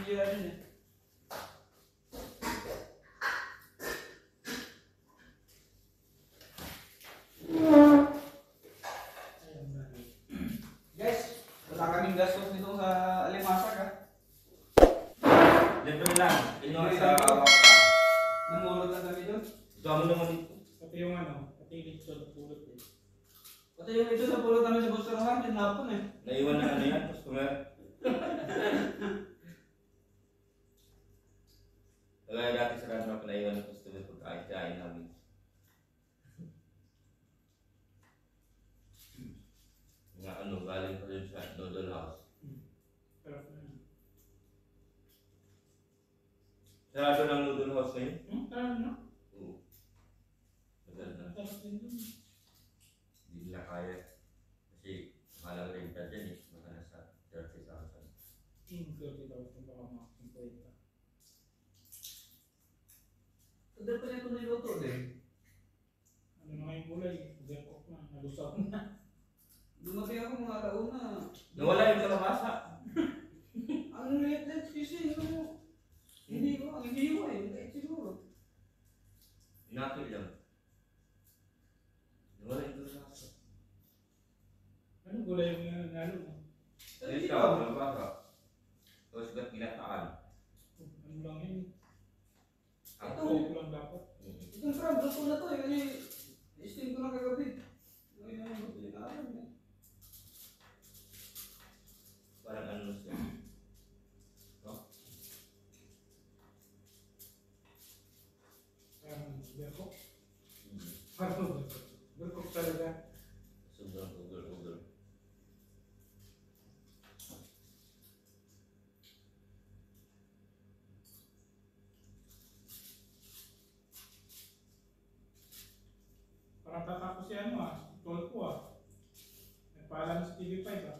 medyo ano eh. Guys, wala kaming gastos nito sa alimasag ha. Libre lang. Ino Libre sa lang. awak ka. Namulot lang kami doon. Dami naman dito. Pati yung ano, pati yung dito sa pulot eh. Pati yung ito sa pulot namin sa Bustarohan, tinapon eh. Naiwan na ano yan, customer. Kaya dati sa restaurant ko naiwan ng customer pagkain namin. Nga ano, galing pa rin sa noodle house. Sarap na yun. Sarado ng noodle house na yun? Sarap na. Oo. Maganda. Sarap din dun. Hindi nila kaya. Kasi mahalang renta dyan eh. Baka nasa 30,000. 30,000 baka mga 50. Tadal pa nito niluto din. Ano na ngayong kulay? Overcook na. Nalusaw na. Dumating ako mga alauna. Nawala yung kalabasa. Ang liit-liit kasi ano. Hindi ko, hindi ko eh. Liit siguro. Inakil lang. Nawala yung kalabasa. Anong gulay yung nanalo mo? Ayun siya, kalabasa. Tapos ba't ginataan? Ano lang yun? Ito. Ako lang dapat. Itong crab, luto na to eh. Kasi i-steam ko na kagabi. Ngayon, hindi na alam eh. Parang ano siya. No? Parang overcook. Hmm. Parang overcook. Overcook talaga. Sobrang ugal-ugal. Parang tatapos si ano ah. Tol ko ah. Nagpaalam sa TV5 ah.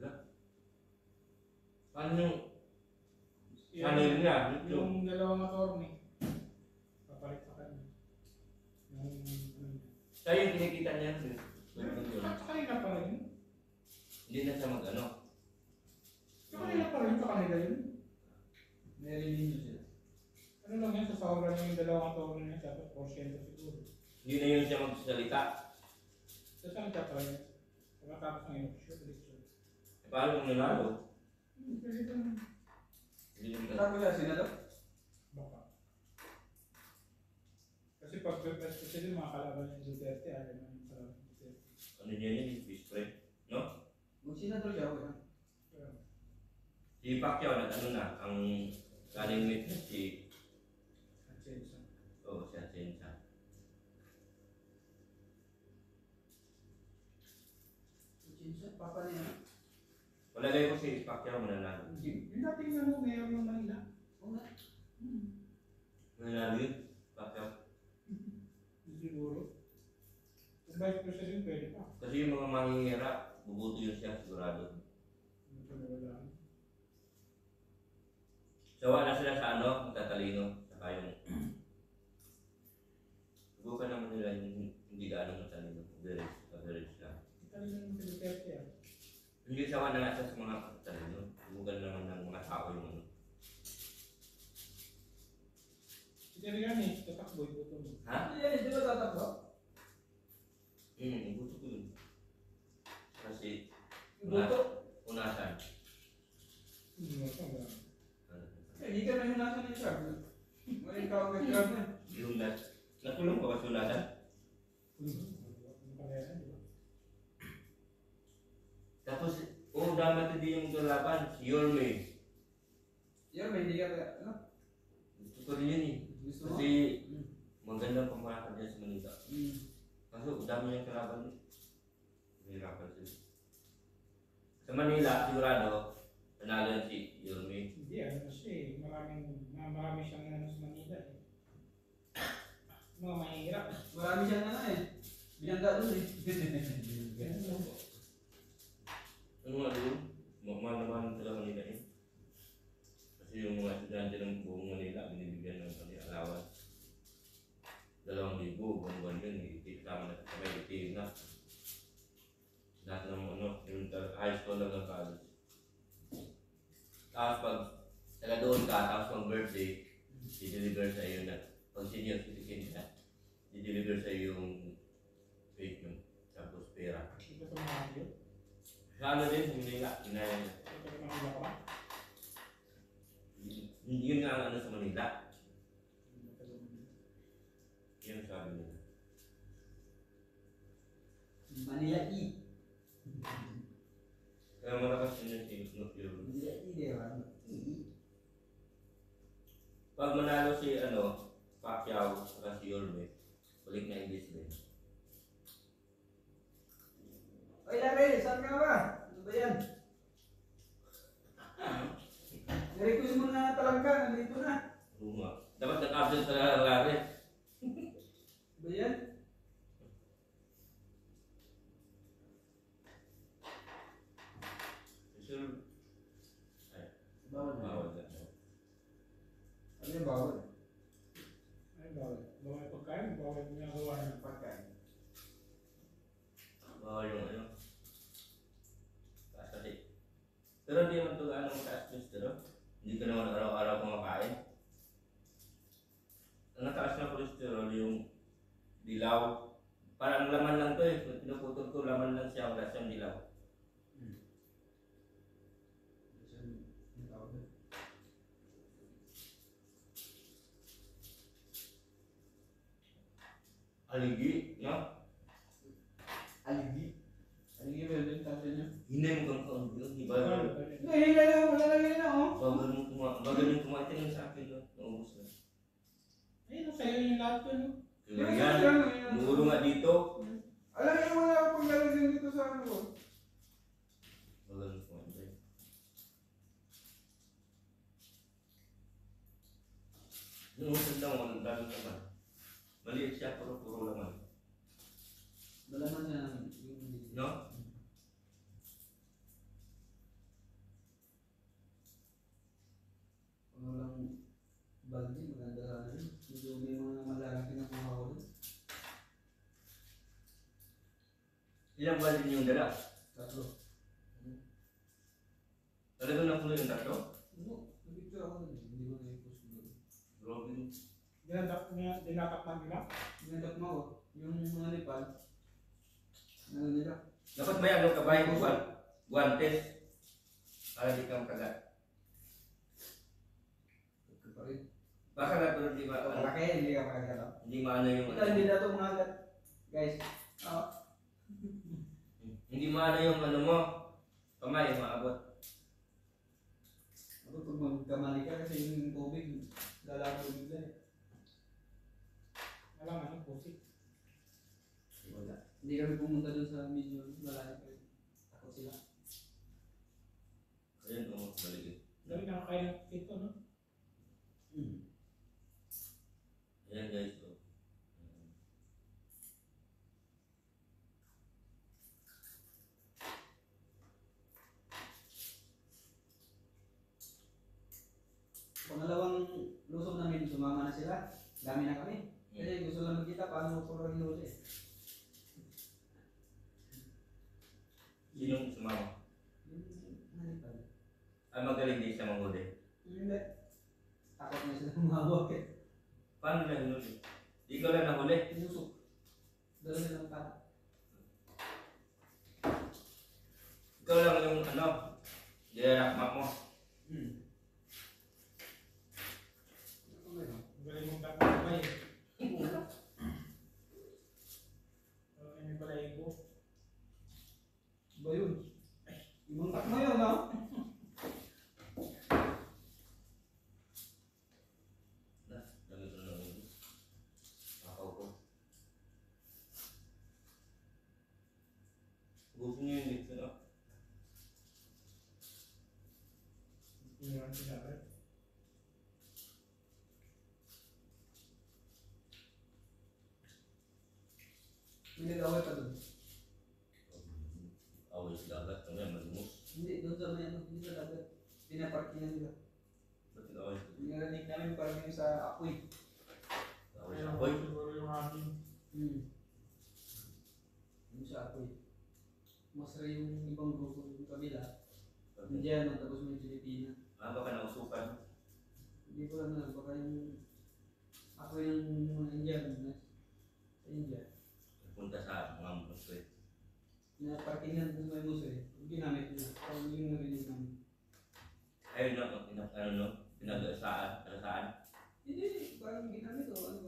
Paano yung Yung- channel niya? YouTube? Yung dalawang attorney. Papalit sa kanya. Yung ano niya. Siya yung kinikita niya. Sa kanila pa rin. Hindi na siya mag-ano. Sa kanila pa rin. Sa kanila yun. Narinig nyo sila. Ano lang yan, sasawagan niya yung dalawang attorney niya. Dapat porsyento siguro. Hindi na yun siya magsasalita. Sa salita pa rin. Pagkatapos ng eleksyon. E paano kung nanalo? Pwede ka naman. Hindi na kita. Tapos siya, sinalo? Baka. Kasi pag kasi yung mga kalaban ng Duterte, ayaw naman yung kalaban ng Duterte. Ano niya yun? Yung fish fry? No? Kung sinalo siya, okay lang. Pero, Si Pacquiao nag-ano na. Ang running mate na si... Atsensa. Oo, si Atienza. Chinsa, papa niya. Palagay ko si Pacquiao mananalo. Yung dating ano, mayor ng Manila. Oo nga. Mananalo yun? Pacquiao. Siguro. Kung vice president, pwede pa. Kasi yung mga mahihira, bubuto yun siya sigurado. Ano pa nawala? Sawa na sila sa ano, matatalino. Saka yung... Subukan naman nila yung hindi gaano matalino. Average lang. Italin naman si Duterte ah. Hindi sawa na nga siya sa mga matatalino. Subukan naman ng mga tao yung ano. Si Teriani, tatakbo, ibuto mo. Ha? Hindi ba tatakbo? Ibuto ko yun. Kasi... Ibuto? Unasan. Hindi mo ito, wala. Hindi ka na hinunasan ng crab. May ikaw ang crab na. Yung natulong ko ba sa unasan? Ano pala yan, di ba? Tapos, dapat din yung kalaban, si Yorme. Yan, may hindi ka ano? Gusto ko rin yun eh. Gusto mo? Kasi magandang pamahakan niya sa Manila. Kaso, dami niyang kalaban. Mahirapan sila. Sa Manila, sigurado, panalo yan si Yorme. Hindi, ano kasi, marami siyang ano sa Manila eh. Mga mahirap. Marami siyang ano eh. Binangga doon eh. Ganun lang. Ano nga doon? Mahal naman sila Manila eh. Kasi yung mga estudyante ng buong Manila, binibigyan ng allowance. 2,000, buwan-buwan yun, kasama na sa may itim na. Lahat ng ano, yung high school lang ng college. Tapos pag taga doon ka, tapos mag-birthday, i-deliver sa iyo na, pag senior citizen ka, i-deliver sa iyo yung weight mo, tapos pera. Ito sa mga yun. Sa ano din, hindi nga, inaya niya. Ito sa mga ka ba? Yun nga ang ano sa Manila. Yun ang sabi nila. Manila E. Kaya malakas yun yung Manila E, di ba? E. pag manalo si ano, Pacquiao at si Yorme, balik na English din. Oy, Larry, saan ka ba? Ano ba yan? Nirequest mo na talaga, nandito na. Oo nga. Dapat nag-absent talaga ang lari. Ano ba yan? Sure. Ay, Bawal na. bawal na. Ano yung bawal? Ay, bawal. Bawal yung pagkain, bawal yung ginagawa ng pagkain. Bawal yung ano. Taas kasi. Pero hindi naman ito ano taas cholesterol. Hindi ka naman araw-araw kumakain. Ang nataas na cholesterol yung dilaw. Parang laman lang to eh. Pinuputol ko, laman lang siya. Wala siyang dilaw. Ang tawag doon? Aligi, no? Aligi. Aligi ba yun? Tapos nyo? Hinay mo kang kaon. Di ba? Hindi, lalagay na oh. Bagal yung kumain sa akin. No? Naubos na. Ayun, sa'yo yung lahat ko, no? Kaya yan. Muro nga dito. Alam niyo wala akong lalagyan dito sa ano ko. Bagal yung kumain. Yung usap lang, walang daming naman. Maliit siya, pero puro laman. Malaman niya yung... No? Kung walang balde, maganda sana rin. Medyo may mga malalaki na kumaha ko doon. Ilang ba din yung dala? Tatlo. Talaga na puno yung tatlo? Ano? Nag-picture ako doon. Hindi ko na-post doon. Grabe. Dinakap man nila. Ginagap mo ako. Yung mga Nepal. Ano nila? Dapat may ano ka ba yung guantes? Para di kang kagat. Ito pa rin. Baka na pero di ba? Ito malaki, hindi ka makagalaw. Hindi maano yung Ito, hindi na ito mga agat. Guys. hindi maano yung ano mo. Kamay, maabot. Ako pag magkamali ka kasi yung tubig, lalako bigla eh. Alam, ano, pusik. Wala. Hindi kami pumunta doon sa medyo malayo pa rin. Takot sila. Ayun, maligid. Dami na kayo ng ito, no? Ayan guys. Oh. Pangalawang lusog namin, sumama na sila. Dami na kami. Kasi gusto lang magkita paano puro hinuli. Sinong sumama? Yung Nepal. Ay magaling din siya manghuli. Hindi. Takot na sila humawak eh. Paano na hinuli? Ikaw lang nahuli. Tinusok. Dala nilang pata. Ikaw lang yung ano, dirakmak mo. Galing mong kakabay. May balayibo. Ba yun? Ibang takma yun ha? Dami ko na nahuli. Makaw ko. Gusto niyo yung dito na? Hindi naman sinabi. May nag-away pa doon. Away sa dagat. Ano yan, malimos. Hindi, doon sa may ano, hindi sa dagat. Pinaparkingan nila. Ba't nag-away? Narinig namin parang yung sa Apoy. Away sa apoy. Siguro yung aking. Yung sa Apoy. Masra yung ibang grupo yung kabila. Indiano, tapos may Pilipina. Baka nausukan. Hindi ko lang alam, baka yung ako yung mga Indian sa India. Punta sa mga muslim. Pinaparkingan ko may muso eh. Ginamit nila. Kung yung narinig namin. Ayun na, ano no, pinag-asaan. Hindi, parang ginamit o ano ba?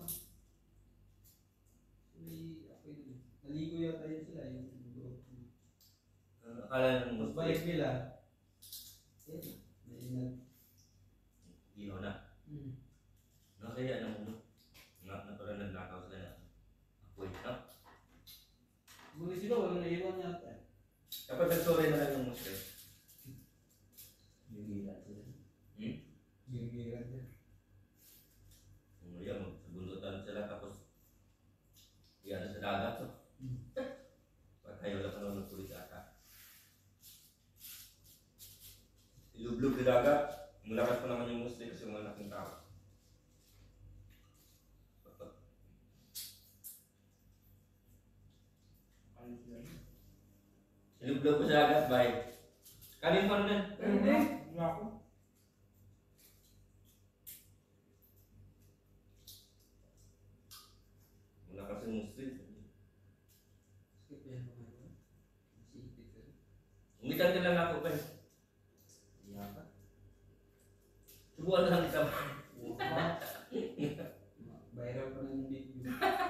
May ako yun. Naligo yata yun sila yung group. Akala ng Tapos muslim, balik nila. Eh, naingat. iho na. No, kaya ano mo, natural nagnakaw sila na. Apoy, no? Siguro sila walang naiwan yata. Kapag nag-sorry na lang yung muslim. Gingiran sila. Hmm? Gingiran sila. Yan, magbundutan sila tapos yan sa dagat. So. Pagkayo lang pa ng pulis ata. Ilublog sa dagat, mulakas pa naman yung muslim kasi mga laking tao. Ilublog ko sa dagat, bye. Kanin mo na. Hindi. Wala ako. Mulakas yung muslim. Skip yan mga ito. Sipit ka. Umitan ka lang ako pa. Yata. Subukan na lang kita. Viral pa ng video.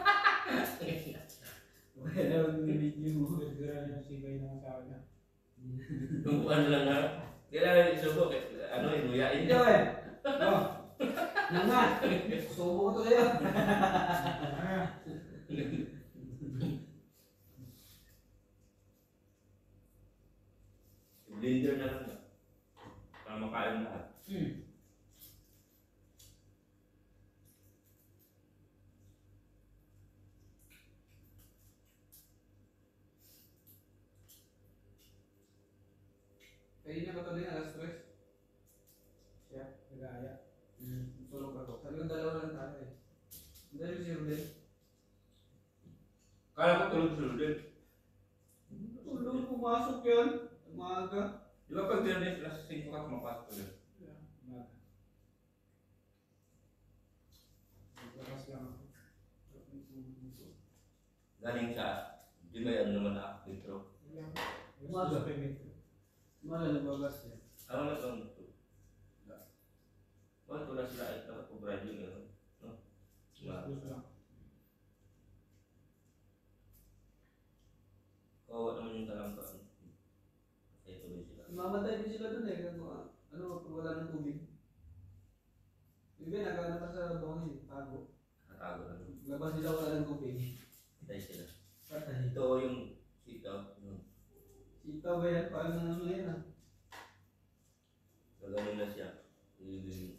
Viral ng video. Nagdira yung sibay ng asawa niya. Subukan na lang ha. Kailangan isubok. Ano, inuyain Ito niya. eh. Oh. Nangat. Subo ko to sa'yo. Blender na lang. Para makain lahat. Kaya niya ba ito din alas 3? Siya, nag-aaya. Tulog ako. Sabi ko dalawa lang tayo eh. Hindi rin si Ruben. Kala ko tulog-tulog din. Tulog, pumasok yan. Umaga. Di ba pag dinner alas 5 ka kumapasok ko din? Umaga. Naglakas lang ako. Galing sa, di ba yan naman na intro? Umaga. Mala nababas yan. Ano na ito? Wala ko na sila ay nakapag-bride yung gano'n. No? Kawawa naman yung talangka. Kasi tuloy sila. Mamatay din sila dun eh. Ano, pag wala ng tubig. Ibig nagana pa sa bangin, tago. Nakatago na nun. Labas nila wala ng tubig. Patay sila. Patay. Ito yung sitaw. Yun. Sitaw ba yan? Paano na naman yan ah? Gaganon na siya. Yung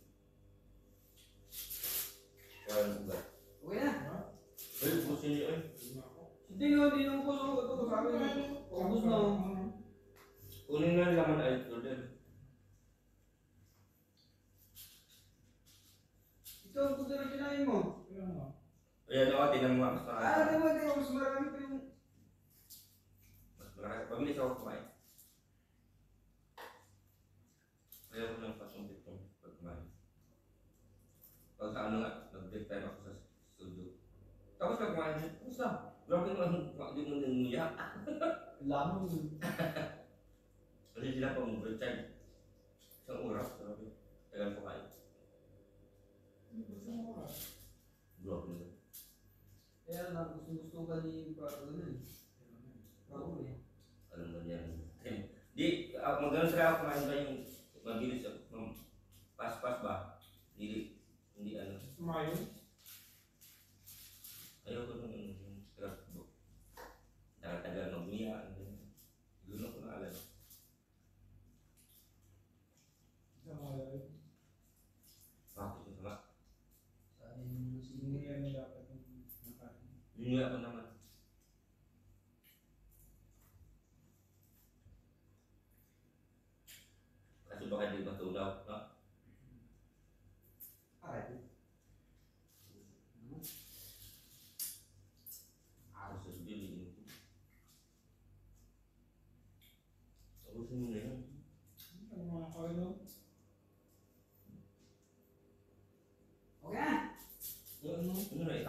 parang ugat. Okay na. Ay, pusin niyo eh. Hindi nga, hindi nung kuso. Ito, sabi niya. Ubus na. Kunin na laman ay ito din. Ito, ang kuso na kinain mo. Ayan ako, tinan mo nga. Mas marami. Di ba? Mas marami pa yung... Mas marami. Pabilis ako kumain. Ayaw ko ng pasumpit kong pag kumain. Pag sa ano nga, nag-break time ako sa studio. Tapos pag kumain, tapos lang. Grabe naman, hindi mo niya. Lamang. Kasi sila pang break time. Isang oras, grabe. Tagal ko kain. Grabe naman. Kaya lang, gusto ka ni Paolo na eh. Paolo eh. Alam mo yan. Di, magano'n sila ako kumain ba yung mabilis ako. Pas-pas ba? Hindi ano. Sumayo. Ayaw ko nung scrapbook. Tagal mag-uya. Gulo ko na alam. Bakit yung sama? Sabi mo si Hindi yan dapat yung nakain. Yun ako naman. Kasi baka di matulaw. No? Aray. Ako sa subiliin ko. Tapusin mo na yun. Ano mga kain no?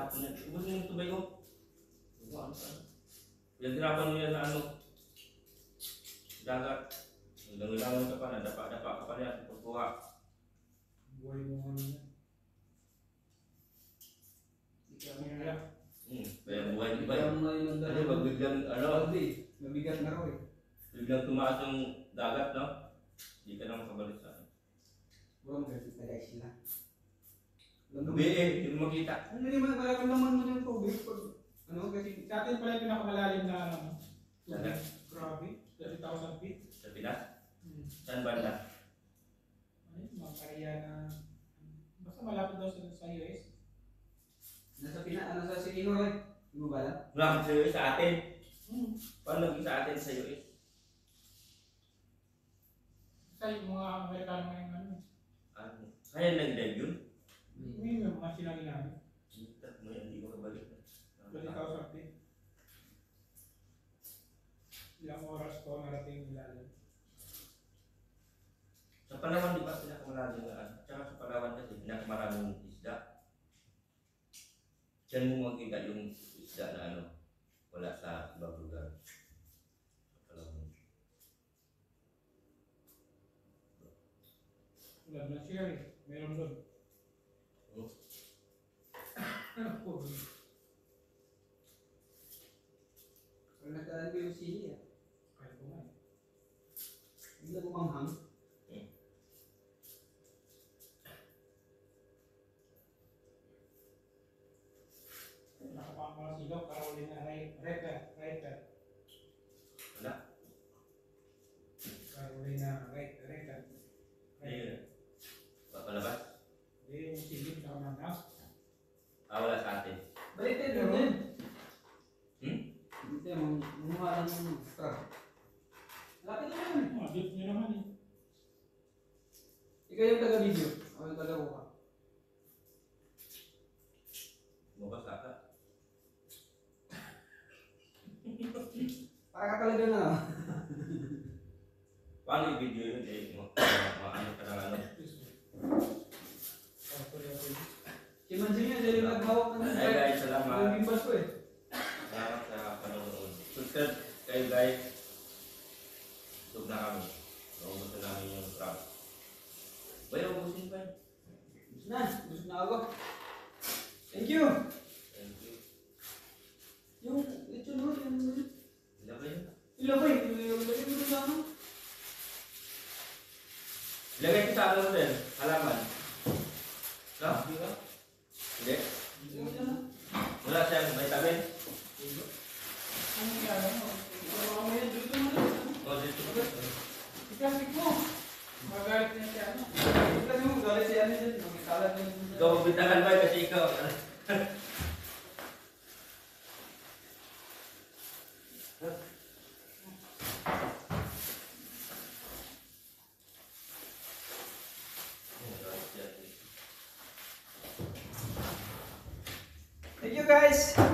hapon na. Ubus mo yung tubay ko. Pinaghirapan mo yan na ano. Dagat. Langoy-langoy ka pa, nadapa-dapa ka pa niya sa pagkuha. Buhay mo ano yan. Kaya, Kaya buhay di ba? Kaya mo ngayon ang Kasi pag biglang, ano, mabigat na raw eh. biglang tumaas yung dagat, no? Hindi ka na makabalik sa akin. Bro, magkakit na guys sila. Gabi eh, hindi mo makita. Ano naman, mararamdaman mo yung tubig pag, ano, kasi, sa atin pala yung pinakamalalim na ano. Dagat? Grabe. 30,000 feet. Sa Pinas? Saan banda? Ano yun, mga area na basta malapit daw sa US. nasa Sikino rin. Hindi mo ba alam? Wala sa US sa atin. Paano naging sa atin sa US? Sa yung mga Amerikano ngayon ano. Ano? Kaya nag-dive yun? May mga sinabi namin. Hindi ko kabalik. 30,000 feet. Ilang oras ko narating ilalim. Sa Palawan, di ba pinakamaraming tsaka sa Palawan kasi pinakamaraming isda. Diyan mo makikita yung isda na ano, wala sa ibang lugar. Sa Palawan. Tulad ng Sherry, meron doon. Pag nagkaan ko yung sili ah. Kaya ko nga eh. Hindi na bumanghang. Nakapang mga sigaw, Carolina Reaper. Wala? Carolina Reaper. Ayun. Papalabas? Eh, yung silip na kamana. Wala sa atin. Baliktad yun din. Hmm? Hindi, mumuha lang ng straw. Lapit na yun. Mga dip nyo naman eh. Ikaw yung taga-video. Ako yung taga-buka. Mabas ka. Para ka talaga na. Paano yung video yun? Maano ka ng ano? Si Manjing yan, dahil yung naghawak ng Hey guys, salamat. ng bimbas ko eh. Salamat sa panonood. Subscribe kayo guys. Tug na kami. Naubos na namin yung crab. Bay, ubusin pa. Gusto na ako. Thank you. Thank you. Yung lechon mo, yung Ilagay yun. ilagay. Yung lagay mo sa ano. Ilagay ko sa ano mo din. Halaman. No? Di ba? Hindi. Yung lechon mo. Wala siyang vitamin. Ano yung alam mo? Ano mo yan? Dito mo lang. O, dito. Iplastic mo. Magalit na siya ano. Kasi mo, galit si Ani din. Magkalat din. Ikaw magbintangan ba kasi ikaw. Thank you guys.